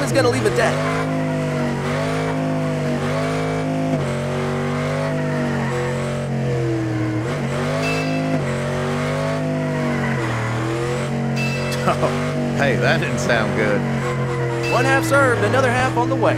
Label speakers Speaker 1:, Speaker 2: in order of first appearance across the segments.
Speaker 1: is gonna leave a dent.
Speaker 2: Oh, hey, that didn't sound good.
Speaker 1: One half served, another half on the way.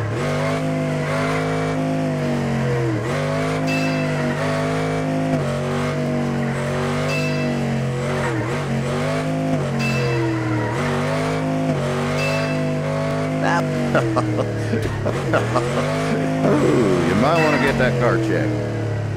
Speaker 2: Ooh, you might want to get that car checked.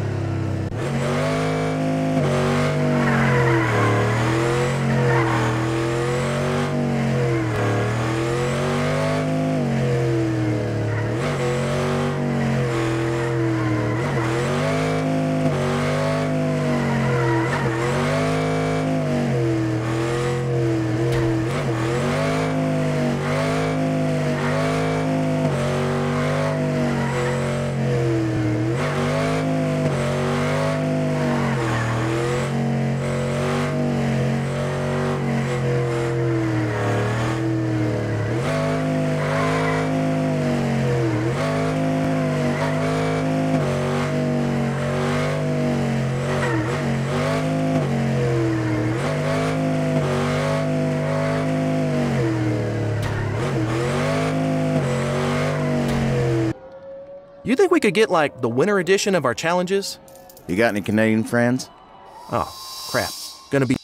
Speaker 1: You think we could get, like, the winter edition of our challenges?
Speaker 2: You got any Canadian friends?
Speaker 1: Oh, crap. Gonna be